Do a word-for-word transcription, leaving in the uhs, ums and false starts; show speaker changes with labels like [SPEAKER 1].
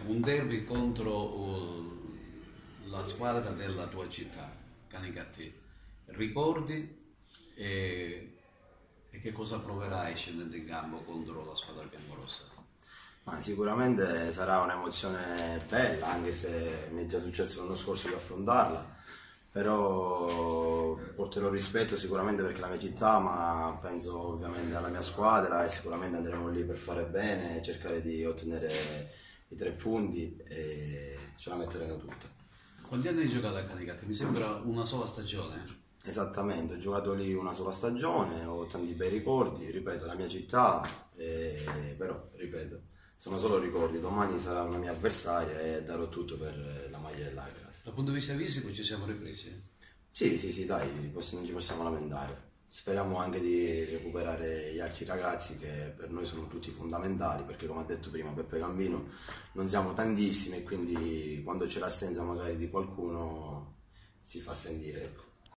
[SPEAKER 1] un derby contro uh, la squadra della tua città, Canicattì. Ricordi e, e che cosa proverai scendendo in campo contro la squadra biancorossa?
[SPEAKER 2] Ma sicuramente sarà un'emozione bella, anche se mi è già successo l'anno scorso di affrontarla, però porterò rispetto sicuramente perché è la mia città, ma penso ovviamente alla mia squadra e sicuramente andremo lì per fare bene e cercare di ottenere i tre punti e ce la metteremo tutta.
[SPEAKER 1] Quanti anni hai giocato a Canicattì? Mi sembra una sola stagione.
[SPEAKER 2] Esattamente, ho giocato lì una sola stagione, ho tanti bei ricordi, ripeto, la mia città, e... però ripeto, sono solo ricordi, domani sarà una mia avversaria e darò tutto per la maglia dell'Agras.
[SPEAKER 1] Dal punto di vista fisico ci siamo ripresi?
[SPEAKER 2] Sì, sì, sì, dai, non ci possiamo lamentare. Speriamo anche di recuperare gli altri ragazzi che per noi sono tutti fondamentali, perché come ha detto prima Peppe Gambino non siamo tantissimi e quindi quando c'è l'assenza magari di qualcuno si fa sentire, ecco.